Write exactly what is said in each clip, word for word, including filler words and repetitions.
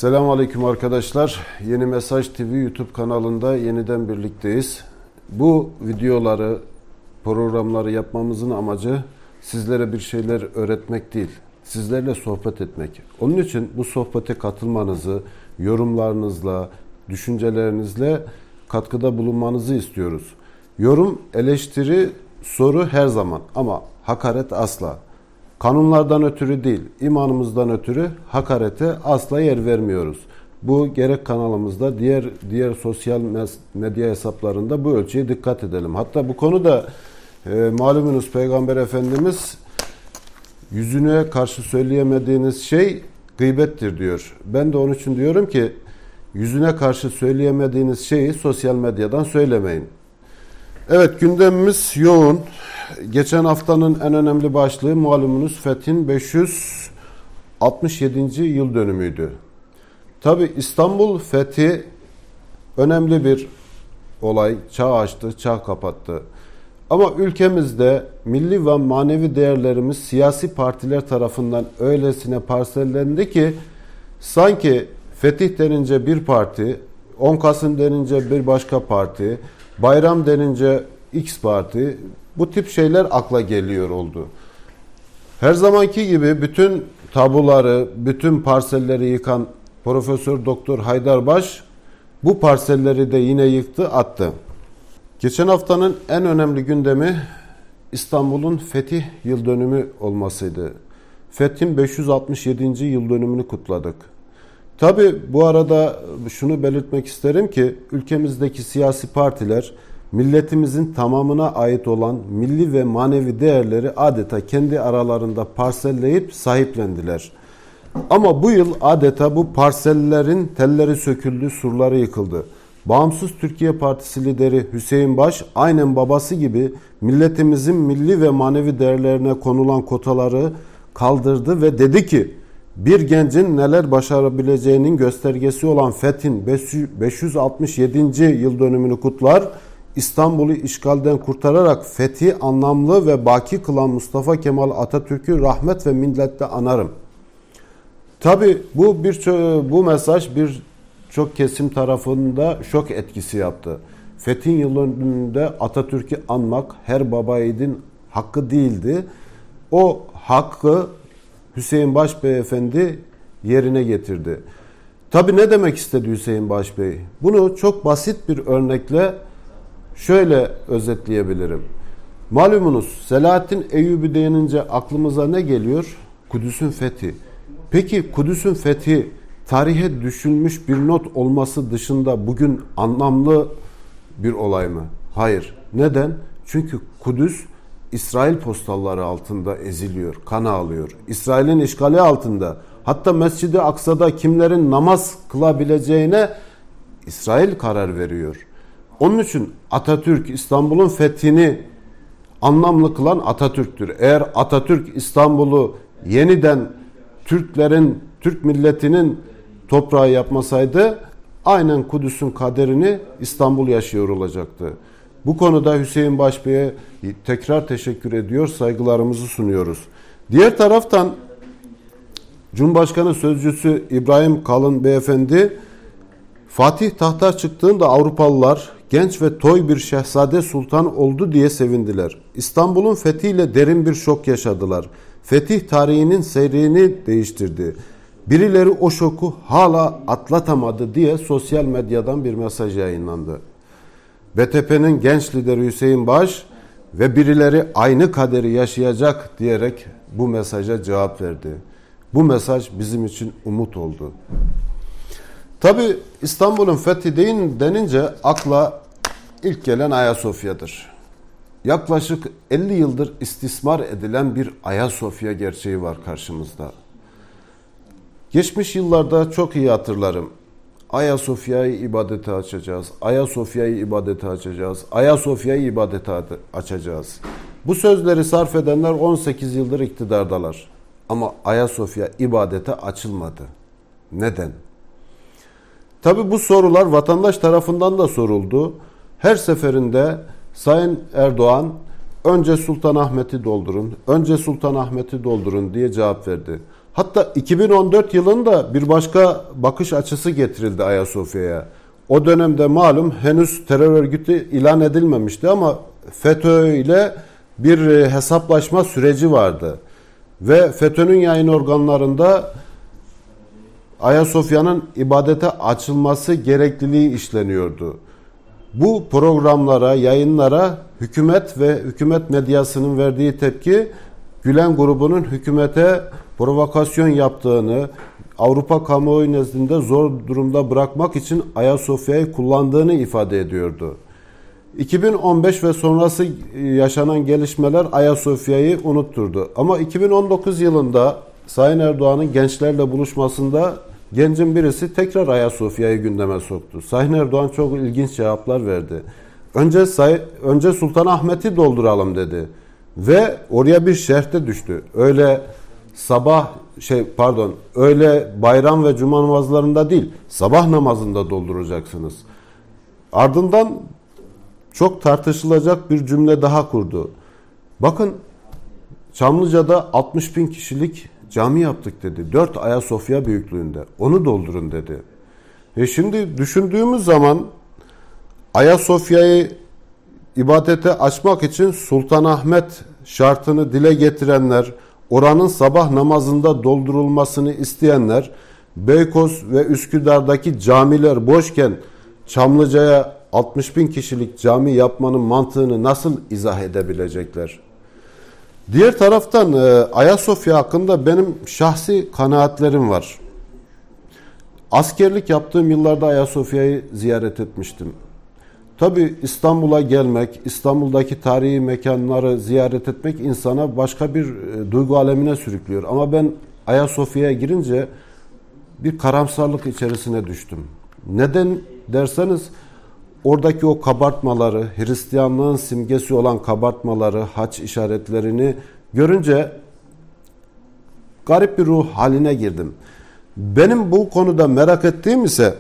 Selamünaleyküm arkadaşlar. Yeni Mesaj T V YouTube kanalında yeniden birlikteyiz. Bu videoları, programları yapmamızın amacı sizlere bir şeyler öğretmek değil, sizlerle sohbet etmek. Onun için bu sohbete katılmanızı, yorumlarınızla, düşüncelerinizle katkıda bulunmanızı istiyoruz. Yorum, eleştiri, soru her zaman ama hakaret asla. Kanunlardan ötürü değil, imanımızdan ötürü hakarete asla yer vermiyoruz. Bu gerek kanalımızda, diğer diğer sosyal medya hesaplarında bu ölçüye dikkat edelim. Hatta bu konuda e, malumunuz Peygamber Efendimiz yüzüne karşı söyleyemediğiniz şey gıybettir diyor. Ben de onun için diyorum ki yüzüne karşı söyleyemediğiniz şeyi sosyal medyadan söylemeyin. Evet, gündemimiz yoğun. Geçen haftanın en önemli başlığı malumunuz Fethin beş yüz altmış yedinci yıl dönümüydü. Tabi İstanbul fethi önemli bir olay. Çağ açtı, çağ kapattı. Ama ülkemizde milli ve manevi değerlerimiz siyasi partiler tarafından öylesine parsellendi ki sanki fetih denince bir parti, on Kasım denince bir başka parti, bayram denince X parti, bu tip şeyler akla geliyor oldu. Her zamanki gibi bütün tabuları, bütün parselleri yıkan Profesör Doktor Haydarbaş bu parselleri de yine yıktı, attı. Geçen haftanın en önemli gündemi İstanbul'un fetih yıl dönümü olmasıydı. Fethin beş yüz altmış yedinci yıl dönümünü kutladık. Tabi bu arada şunu belirtmek isterim ki ülkemizdeki siyasi partiler milletimizin tamamına ait olan milli ve manevi değerleri adeta kendi aralarında parselleyip sahiplendiler. Ama bu yıl adeta bu parsellerin telleri söküldü, surları yıkıldı. Bağımsız Türkiye Partisi lideri Hüseyin Baş aynen babası gibi milletimizin milli ve manevi değerlerine konulan kotaları kaldırdı ve dedi ki bir gencin neler başarabileceğinin göstergesi olan Fethin beş yüz altmış yedinci yıl dönümünü kutlar, İstanbul'u işgalden kurtararak fethi anlamlı ve baki kılan Mustafa Kemal Atatürk'ü rahmet ve minnetle anarım. Tabi bu bir bu mesaj bir çok kesim tarafında şok etkisi yaptı. Fethin yılında Atatürk'ü anmak her baba yiğidin hakkı değildi. O hakkı Hüseyin Baş Beyefendi yerine getirdi. Tabi ne demek istedi Hüseyin Baş Bey? Bunu çok basit bir örnekle şöyle özetleyebilirim. Malumunuz Selahaddin Eyyubi denince aklımıza ne geliyor? Kudüs'ün fethi. Peki Kudüs'ün fethi tarihe düşülmüş bir not olması dışında bugün anlamlı bir olay mı? Hayır. Neden? Çünkü Kudüs İsrail postalları altında eziliyor, kan ağlıyor. İsrail'in işgali altında. Hatta Mescid-i Aksa'da kimlerin namaz kılabileceğine İsrail karar veriyor. Onun için Atatürk İstanbul'un fethini anlamlı kılan Atatürk'tür. Eğer Atatürk İstanbul'u yeniden Türklerin, Türk milletinin toprağı yapmasaydı aynen Kudüs'ün kaderini İstanbul yaşıyor olacaktı. Bu konuda Hüseyin Baş Bey'e tekrar teşekkür ediyor, saygılarımızı sunuyoruz. Diğer taraftan Cumhurbaşkanı Sözcüsü İbrahim Kalın Beyefendi, Fatih tahta çıktığında Avrupalılar genç ve toy bir şehzade sultan oldu diye sevindiler. İstanbul'un fethiyle derin bir şok yaşadılar. Fetih tarihinin seyrini değiştirdi. Birileri o şoku hala atlatamadı diye sosyal medyadan bir mesaj yayınlandı. B T P'nin genç lideri Hüseyin Baş ve birileri aynı kaderi yaşayacak diyerek bu mesaja cevap verdi. Bu mesaj bizim için umut oldu. Tabi İstanbul'un fethi deyin denince akla ilk gelen Ayasofya'dır. Yaklaşık elli yıldır istismar edilen bir Ayasofya gerçeği var karşımızda. Geçmiş yıllarda çok iyi hatırlarım. Ayasofya'yı ibadete açacağız, Ayasofya'yı ibadete açacağız, Ayasofya'yı ibadete açacağız. Bu sözleri sarf edenler on sekiz yıldır iktidardalar. Ama Ayasofya ibadete açılmadı. Neden? Tabi bu sorular vatandaş tarafından da soruldu. Her seferinde Sayın Erdoğan önce Sultanahmet'i doldurun, önce Sultanahmet'i doldurun diye cevap verdi. Hatta iki bin on dört yılında bir başka bakış açısı getirildi Ayasofya'ya. O dönemde malum henüz terör örgütü ilan edilmemişti ama FETÖ ile bir hesaplaşma süreci vardı. Ve FETÖ'nün yayın organlarında Ayasofya'nın ibadete açılması gerekliliği işleniyordu. Bu programlara, yayınlara hükümet ve hükümet medyasının verdiği tepki, Gülen grubunun hükümete provokasyon yaptığını, Avrupa kamuoyu nezdinde zor durumda bırakmak için Ayasofya'yı kullandığını ifade ediyordu. iki bin on beş ve sonrası yaşanan gelişmeler Ayasofya'yı unutturdu. Ama iki bin on dokuz yılında Sayın Erdoğan'ın gençlerle buluşmasında gencin birisi tekrar Ayasofya'yı gündeme soktu. Sayın Erdoğan çok ilginç cevaplar verdi. Önce say önce Sultanahmet'i dolduralım dedi. Ve oraya bir şerhte düştü. Öyle sabah şey pardon, öyle bayram ve cuma namazlarında değil, sabah namazında dolduracaksınız. Ardından çok tartışılacak bir cümle daha kurdu. Bakın, Çamlıca'da altmış bin kişilik cami yaptık dedi. dört Ayasofya büyüklüğünde. Onu doldurun dedi. E şimdi düşündüğümüz zaman Ayasofya'yı ibadete açmak için Sultanahmet şartını dile getirenler, oranın sabah namazında doldurulmasını isteyenler, Beykoz ve Üsküdar'daki camiler boşken Çamlıca'ya altmış bin kişilik cami yapmanın mantığını nasıl izah edebilecekler? Diğer taraftan Ayasofya hakkında benim şahsi kanaatlerim var. Askerlik yaptığım yıllarda Ayasofya'yı ziyaret etmiştim. Tabii İstanbul'a gelmek, İstanbul'daki tarihi mekanları ziyaret etmek insana başka bir duygu alemine sürüklüyor. Ama ben Ayasofya'ya girince bir karamsarlık içerisine düştüm. Neden derseniz, oradaki o kabartmaları, Hristiyanlığın simgesi olan kabartmaları, haç işaretlerini görünce garip bir ruh haline girdim. Benim bu konuda merak ettiğim ise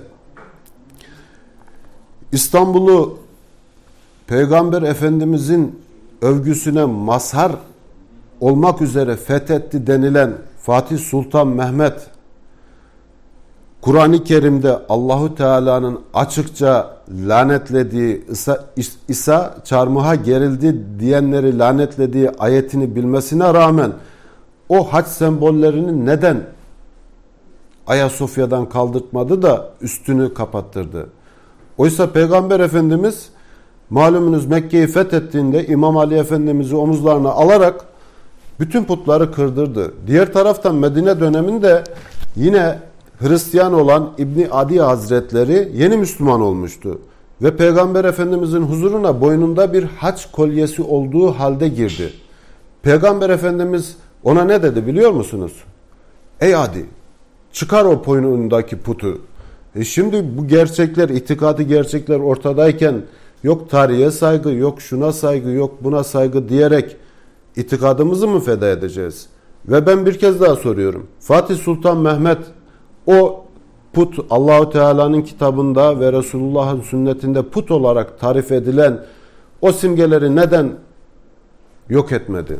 İstanbul'u Peygamber Efendimizin övgüsüne mazhar olmak üzere fethetti denilen Fatih Sultan Mehmet, Kur'an-ı Kerim'de Allahu Teala'nın açıkça lanetlediği, İsa, İsa çarmıha gerildi diyenleri lanetlediği ayetini bilmesine rağmen o haç sembollerini neden Ayasofya'dan kaldırtmadı da üstünü kapattırdı? Oysa Peygamber Efendimiz malumunuz Mekke'yi fethettiğinde İmam Ali Efendimiz'i omuzlarına alarak bütün putları kırdırdı. Diğer taraftan Medine döneminde yine Hristiyan olan İbni Adi Hazretleri yeni Müslüman olmuştu. Ve Peygamber Efendimizin huzuruna boynunda bir haç kolyesi olduğu halde girdi. Peygamber Efendimiz ona ne dedi biliyor musunuz? Ey Adi, çıkar o boynundaki putu. E şimdi bu gerçekler, itikadi gerçekler ortadayken yok tarihe saygı, yok şuna saygı, yok buna saygı diyerek itikadımızı mı feda edeceğiz? Ve ben bir kez daha soruyorum. Fatih Sultan Mehmet o put, Allahu Teala'nın kitabında ve Resulullah'ın sünnetinde put olarak tarif edilen o simgeleri neden yok etmedi?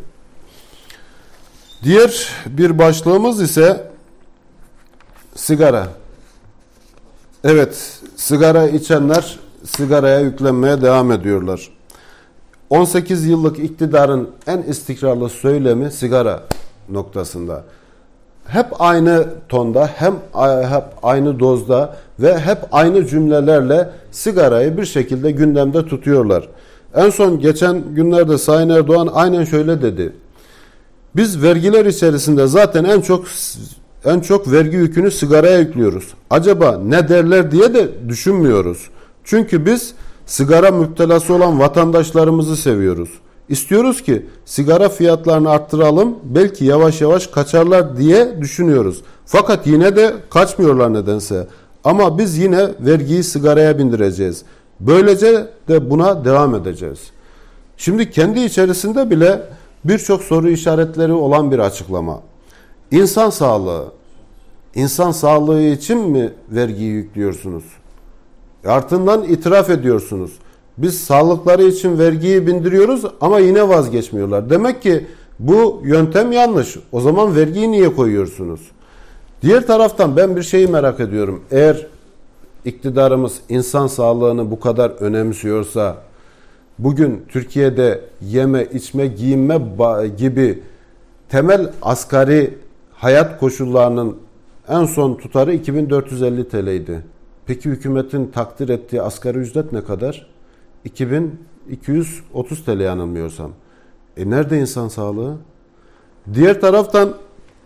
Diğer bir başlığımız ise sigara. Evet, sigara içenler sigaraya yüklenmeye devam ediyorlar. on sekiz yıllık iktidarın en istikrarlı söylemi sigara noktasında. Hep aynı tonda, hem hep aynı dozda ve hep aynı cümlelerle sigarayı bir şekilde gündemde tutuyorlar. En son geçen günlerde Sayın Erdoğan aynen şöyle dedi. Biz vergiler içerisinde zaten en çok en çok vergi yükünü sigaraya yüklüyoruz. Acaba ne derler diye de düşünmüyoruz. Çünkü biz sigara müptelası olan vatandaşlarımızı seviyoruz. İstiyoruz ki sigara fiyatlarını arttıralım, belki yavaş yavaş kaçarlar diye düşünüyoruz. Fakat yine de kaçmıyorlar nedense. Ama biz yine vergiyi sigaraya bindireceğiz. Böylece de buna devam edeceğiz. Şimdi kendi içerisinde bile birçok soru işaretleri olan bir açıklama. İnsan sağlığı. İnsan sağlığı için mi vergiyi yüklüyorsunuz? Ardından itiraf ediyorsunuz. Biz sağlıkları için vergiyi bindiriyoruz ama yine vazgeçmiyorlar. Demek ki Bu yöntem yanlış. O zaman vergiyi niye koyuyorsunuz? Diğer taraftan ben bir şeyi merak ediyorum. Eğer iktidarımız insan sağlığını bu kadar önemsiyorsa, bugün Türkiye'de yeme, içme, giyinme gibi temel asgari hayat koşullarının en son tutarı iki bin dört yüz elli T L'ydi. Peki hükümetin takdir ettiği asgari ücret ne kadar? iki bin iki yüz otuz T L yanılmıyorsam. E nerede insan sağlığı? Diğer taraftan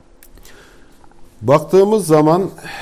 baktığımız zaman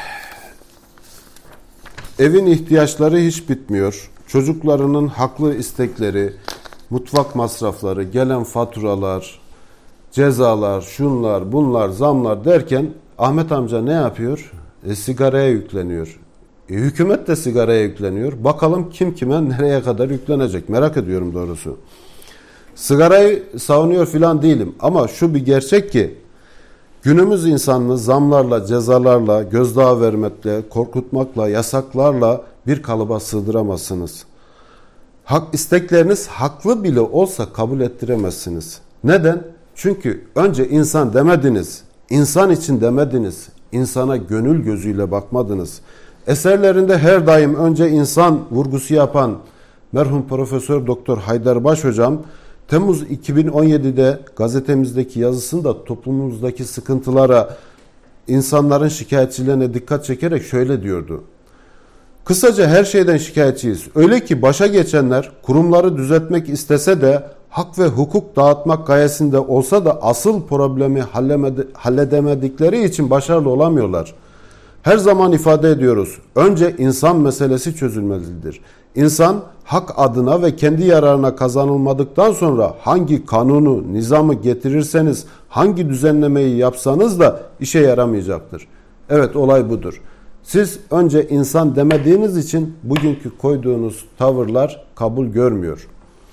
evin ihtiyaçları hiç bitmiyor. Çocuklarının haklı istekleri, mutfak masrafları, gelen faturalar, cezalar, şunlar, bunlar, zamlar derken Ahmet amca ne yapıyor? E, sigaraya yükleniyor. E, hükümet de sigaraya yükleniyor. Bakalım kim kime nereye kadar yüklenecek? Merak ediyorum doğrusu. Sigarayı savunuyor filan değilim ama şu bir gerçek ki günümüz insanını zamlarla, cezalarla, gözdağı vermekle, korkutmakla, yasaklarla bir kalıba sığdıramazsınız. Hak istekleriniz haklı bile olsa kabul ettiremezsiniz. Neden? Çünkü önce insan demediniz, insan için demediniz, insana gönül gözüyle bakmadınız. Eserlerinde her daim önce insan vurgusu yapan merhum Profesör Doktor Haydarbaş hocam Temmuz iki bin on yedi'de gazetemizdeki yazısında toplumumuzdaki sıkıntılara, insanların şikayetçilerine dikkat çekerek şöyle diyordu. Kısaca her şeyden şikayetçiyiz. Öyle ki başa geçenler kurumları düzeltmek istese de hak ve hukuk dağıtmak gayesinde olsa da asıl problemi halledemedikleri için başarılı olamıyorlar. Her zaman ifade ediyoruz. Önce insan meselesi çözülmelidir. İnsan hak adına ve kendi yararına kazanılmadıktan sonra hangi kanunu, nizamı getirirseniz, hangi düzenlemeyi yapsanız da işe yaramayacaktır. Evet, olay budur. Siz önce insan demediğiniz için bugünkü koyduğunuz tavırlar kabul görmüyor.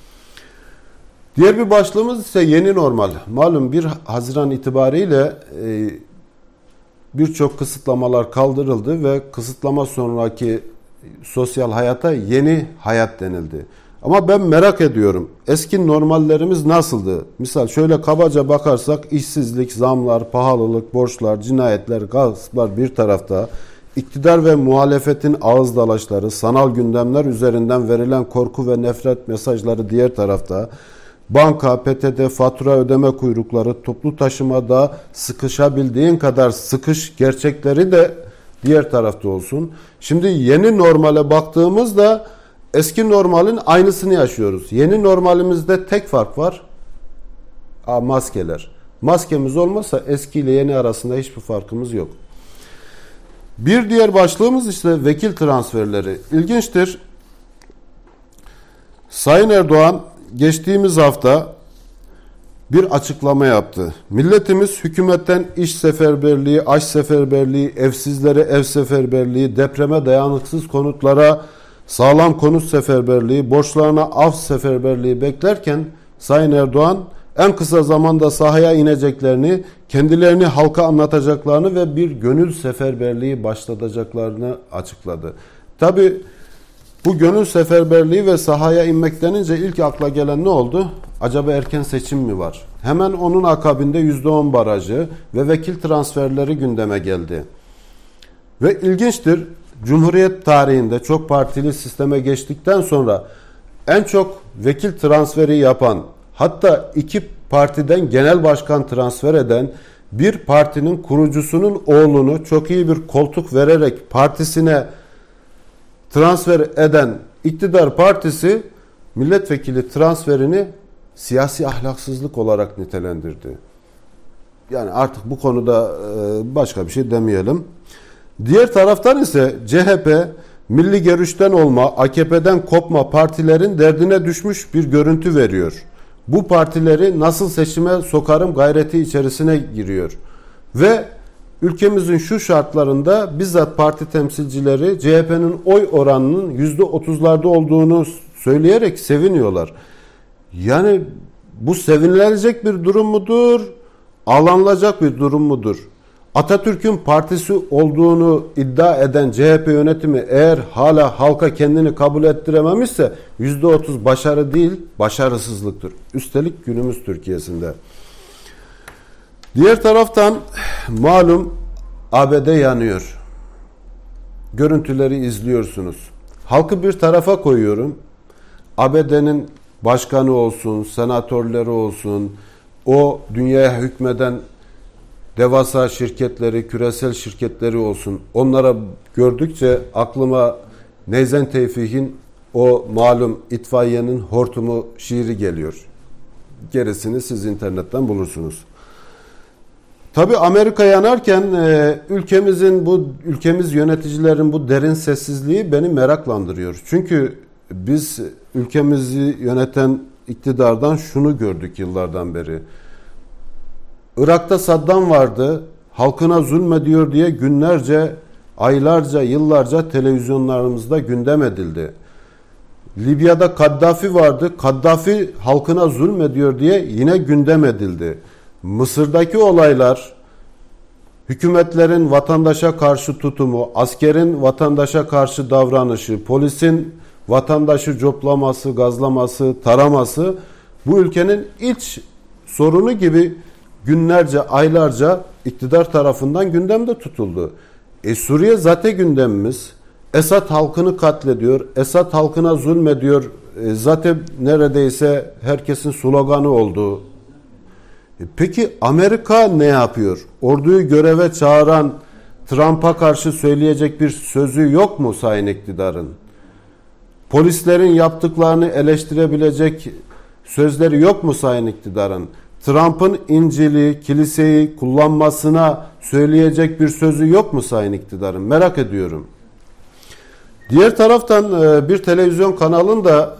Diğer bir başlığımız ise yeni normal. Malum bir Haziran itibariyle e, birçok kısıtlamalar kaldırıldı ve kısıtlama sonraki sosyal hayata yeni hayat denildi. Ama ben merak ediyorum. Eski normallerimiz nasıldı? Misal şöyle kabaca bakarsak işsizlik, zamlar, pahalılık, borçlar, cinayetler, gasplar bir tarafta, iktidar ve muhalefetin ağız dalaşları, sanal gündemler üzerinden verilen korku ve nefret mesajları diğer tarafta, banka, P T T, fatura ödeme kuyrukları, toplu taşımada sıkışabildiğin kadar sıkış gerçekleri de diğer tarafta olsun. Şimdi yeni normale baktığımızda eski normalin aynısını yaşıyoruz. Yeni normalimizde tek fark var. Aa, maskeler. Maskemiz olmazsa eski ile yeni arasında hiçbir farkımız yok. Bir diğer başlığımız işte vekil transferleri. İlginçtir. Sayın Erdoğan geçtiğimiz hafta bir açıklama yaptı. Milletimiz hükümetten iş seferberliği, aş seferberliği, evsizlere ev seferberliği, depreme dayanıksız konutlara sağlam konut seferberliği, borçlarına af seferberliği beklerken Sayın Erdoğan en kısa zamanda sahaya ineceklerini, kendilerini halka anlatacaklarını ve bir gönül seferberliği başlatacaklarını açıkladı. Tabii bu gönül seferberliği ve sahaya inmek denince ilk akla gelen ne oldu? Acaba erken seçim mi var? Hemen onun akabinde yüzde on barajı ve vekil transferleri gündeme geldi. Ve ilginçtir, Cumhuriyet tarihinde çok partili sisteme geçtikten sonra en çok vekil transferi yapan, hatta iki partiden genel başkan transfer eden bir partinin kurucusunun oğlunu çok iyi bir koltuk vererek partisine transfer eden iktidar partisi milletvekili transferini siyasi ahlaksızlık olarak nitelendirdi. Yani artık bu konuda başka bir şey demeyelim. Diğer taraftan ise C H P milli görüşten olma, A K P'den kopma partilerin derdine düşmüş bir görüntü veriyor. Bu partileri nasıl seçime sokarım gayreti içerisine giriyor. Ve ülkemizin şu şartlarında bizzat parti temsilcileri C H P'nin oy oranının yüzde otuzlarda olduğunu söyleyerek seviniyorlar. Yani bu sevinilecek bir durum mudur? Ağlanılacak bir durum mudur? Atatürk'ün partisi olduğunu iddia eden C H P yönetimi eğer hala halka kendini kabul ettirememişse yüzde otuz başarı değil, başarısızlıktır. Üstelik günümüz Türkiye'sinde. Diğer taraftan malum A B D yanıyor. Görüntüleri izliyorsunuz. Halkı bir tarafa koyuyorum. A B D'nin başkanı olsun, senatörleri olsun, o dünyaya hükmeden devasa şirketleri, küresel şirketleri olsun. Onlara gördükçe aklıma Neyzen Tevfik'in o malum itfaiyenin hortumu şiiri geliyor. Gerisini siz internetten bulursunuz. Tabii Amerika yanarken e, ülkemizin bu ülkemiz yöneticilerin bu derin sessizliği beni meraklandırıyor. Çünkü biz ülkemizi yöneten iktidardan şunu gördük yıllardan beri. Irak'ta Saddam vardı, halkına zulmediyor diye günlerce, aylarca, yıllarca televizyonlarımızda gündem edildi. Libya'da Kaddafi vardı, Kaddafi halkına zulmediyor diye yine gündem edildi. Mısır'daki olaylar, hükümetlerin vatandaşa karşı tutumu, askerin vatandaşa karşı davranışı, polisin vatandaşı coplaması, gazlaması, taraması bu ülkenin iç sorunu gibi günlerce, aylarca iktidar tarafından gündemde tutuldu. E Suriye zaten gündemimiz. Esad halkını katlediyor, Esad halkına zulmediyor. E zaten neredeyse herkesin sloganı oldu. E peki Amerika ne yapıyor? Orduyu göreve çağıran Trump'a karşı söyleyecek bir sözü yok mu sayın iktidarın? Polislerin yaptıklarını eleştirebilecek sözleri yok mu sayın iktidarın? Trump'ın İncil'i, kiliseyi kullanmasına söyleyecek bir sözü yok mu sayın iktidarın? Merak ediyorum. Diğer taraftan bir televizyon kanalında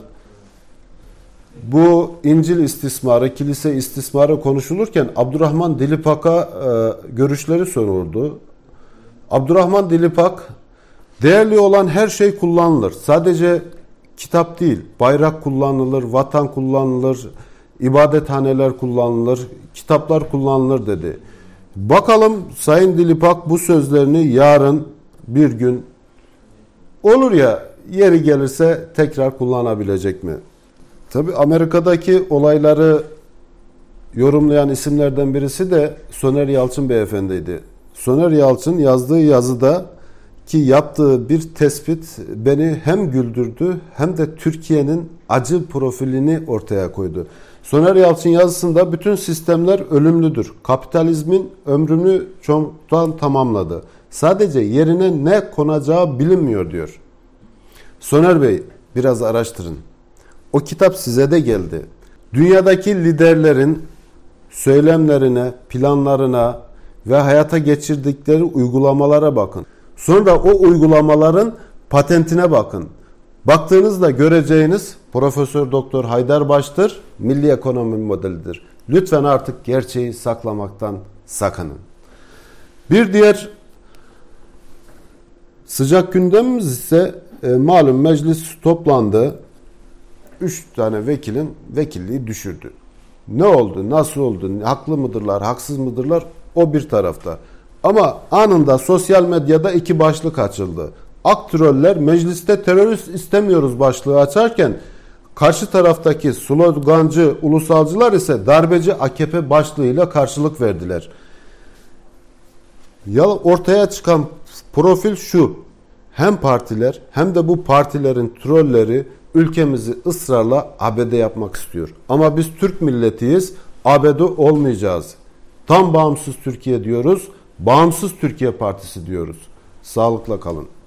bu İncil istismarı, kilise istismarı konuşulurken Abdurrahman Dilipak'a görüşleri soruldu. Abdurrahman Dilipak, değerli olan her şey kullanılır. Sadece kitap değil, bayrak kullanılır, vatan kullanılır, ibadethaneler kullanılır, kitaplar kullanılır dedi. Bakalım Sayın Dilipak bu sözlerini yarın bir gün olur ya yeri gelirse tekrar kullanabilecek mi? Tabii Amerika'daki olayları yorumlayan isimlerden birisi de Soner Yalçın beyefendiydi. Soner Yalçın yazdığı yazıda ki yaptığı bir tespit beni hem güldürdü hem de Türkiye'nin acı profilini ortaya koydu. Soner Yalçın yazısında bütün sistemler ölümlüdür. Kapitalizmin ömrünü çoktan tamamladı. Sadece yerine ne konacağı bilinmiyor diyor. Soner Bey biraz araştırın. O kitap size de geldi. Dünyadaki liderlerin söylemlerine, planlarına ve hayata geçirdikleri uygulamalara bakın. Sonra o uygulamaların patentine bakın. Baktığınızda göreceğiniz Profesör Doktor Haydar Baş'tır, milli ekonomi modelidir. Lütfen artık gerçeği saklamaktan sakının. Bir diğer sıcak gündemimiz ise e, malum meclis toplandı. Üç tane vekilin vekilliği düşürdü. Ne oldu, nasıl oldu, haklı mıdırlar, haksız mıdırlar o bir tarafta. Ama anında sosyal medyada iki başlık açıldı. Aktroller mecliste terörist istemiyoruz başlığı açarken karşı taraftaki slogancı ulusalcılar ise darbeci A K P başlığıyla karşılık verdiler. Ya ortaya çıkan profil şu: hem partiler hem de bu partilerin trolleri ülkemizi ısrarla A B D yapmak istiyor. Ama biz Türk milletiyiz, A B D olmayacağız. Tam bağımsız Türkiye diyoruz, bağımsız Türkiye Partisi diyoruz. Sağlıkla kalın.